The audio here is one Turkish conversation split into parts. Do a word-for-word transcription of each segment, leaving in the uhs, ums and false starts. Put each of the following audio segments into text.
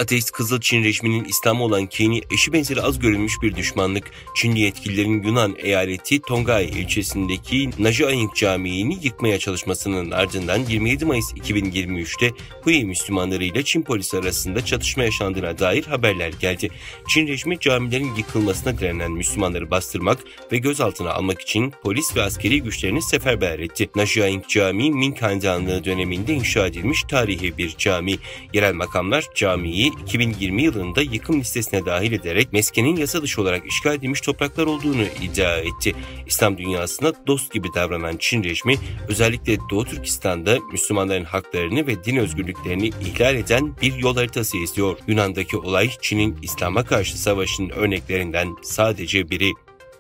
Ateist Kızıl Çin rejiminin İslam'a olan kini eşi benzeri az görülmüş bir düşmanlık. Çinli yetkililerin Yunan eyaleti Tongay ilçesindeki Najiaying Camii'ni yıkmaya çalışmasının ardından yirmi yedi Mayıs iki bin yirmi üç'te Hui Müslümanları ile Çin polisi arasında çatışma yaşandığına dair haberler geldi. Çin rejimi camilerin yıkılmasına direnen Müslümanları bastırmak ve gözaltına almak için polis ve askeri güçlerini seferber etti. Najiaying Camii Ming Hanedanlığı döneminde inşa edilmiş tarihi bir cami. Yerel makamlar camiyi iki bin yirmi yılında yıkım listesine dahil ederek meskenin yasa dışı olarak işgal edilmiş topraklar olduğunu iddia etti. İslam dünyasına dost gibi davranan Çin rejimi özellikle Doğu Türkistan'da Müslümanların haklarını ve din özgürlüklerini ihlal eden bir yol haritası izliyor. Yunan'daki olay Çin'in İslam'a karşı savaşının örneklerinden sadece biri.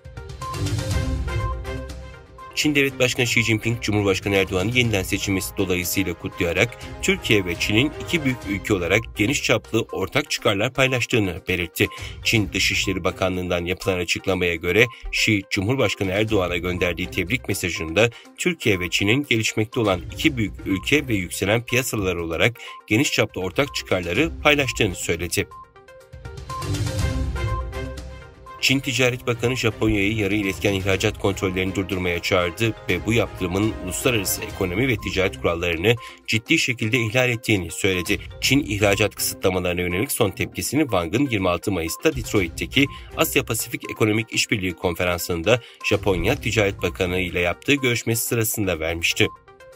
Çin Devlet Başkanı Xi Jinping, Cumhurbaşkanı Erdoğan'ı yeniden seçilmesi dolayısıyla kutlayarak Türkiye ve Çin'in iki büyük ülke olarak geniş çaplı ortak çıkarlar paylaştığını belirtti. Çin Dışişleri Bakanlığı'ndan yapılan açıklamaya göre Xi, Cumhurbaşkanı Erdoğan'a gönderdiği tebrik mesajında Türkiye ve Çin'in gelişmekte olan iki büyük ülke ve yükselen piyasalar olarak geniş çaplı ortak çıkarları paylaştığını söyledi. Çin Ticaret Bakanı Japonya'yı yarı iletken ihracat kontrollerini durdurmaya çağırdı ve bu yaptırımın uluslararası ekonomi ve ticaret kurallarını ciddi şekilde ihlal ettiğini söyledi. Çin ihracat kısıtlamalarına yönelik son tepkisini Wang'ın yirmi altı Mayıs'ta Detroit'teki Asya Pasifik Ekonomik İşbirliği Konferansı'nda Japonya Ticaret Bakanı ile yaptığı görüşmesi sırasında vermişti.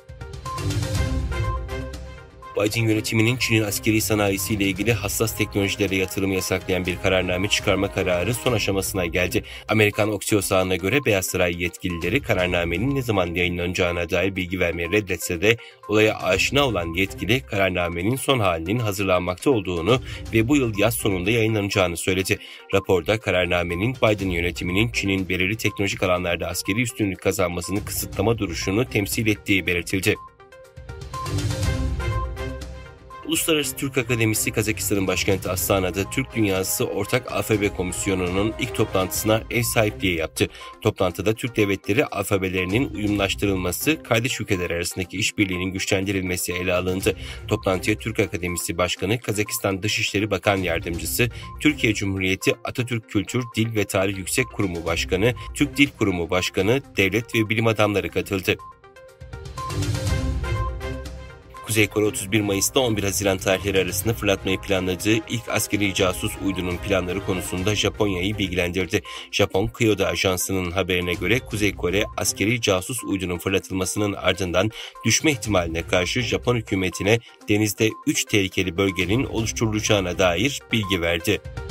Biden yönetiminin Çin'in askeri sanayisiyle ilgili hassas teknolojilere yatırımı yasaklayan bir kararname çıkarma kararı son aşamasına geldi. Amerikan Axios'una göre Beyaz Saray yetkilileri kararnamenin ne zaman yayınlanacağına dair bilgi vermeyi reddetse de olaya aşina olan yetkili kararnamenin son halinin hazırlanmakta olduğunu ve bu yıl yaz sonunda yayınlanacağını söyledi. Raporda kararnamenin Biden yönetiminin Çin'in belirli teknolojik alanlarda askeri üstünlük kazanmasını kısıtlama duruşunu temsil ettiği belirtildi. Uluslararası Türk Akademisi Kazakistan'ın başkenti Astana'da Türk Dünyası Ortak Alfabe Komisyonu'nun ilk toplantısına ev sahipliği yaptı. Toplantıda Türk devletleri alfabelerinin uyumlaştırılması, kardeş ülkeler arasındaki işbirliğinin güçlendirilmesi ele alındı. Toplantıya Türk Akademisi Başkanı, Kazakistan Dışişleri Bakan Yardımcısı, Türkiye Cumhuriyeti Atatürk Kültür, Dil ve Tarih Yüksek Kurumu Başkanı, Türk Dil Kurumu Başkanı, devlet ve bilim adamları katıldı. Kuzey Kore otuz bir Mayıs'ta on bir Haziran tarihleri arasında fırlatmayı planladığı ilk askeri casus uydunun planları konusunda Japonya'yı bilgilendirdi. Japon Kyodo Ajansı'nın haberine göre Kuzey Kore askeri casus uydunun fırlatılmasının ardından düşme ihtimaline karşı Japon hükümetine denizde üç tehlikeli bölgenin oluşturulacağına dair bilgi verdi.